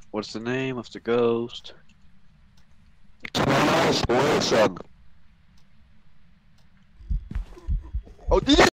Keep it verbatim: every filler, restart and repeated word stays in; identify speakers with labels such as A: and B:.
A: What's the name of the ghost?
B: Thomas Wilson.
A: Oh, did it?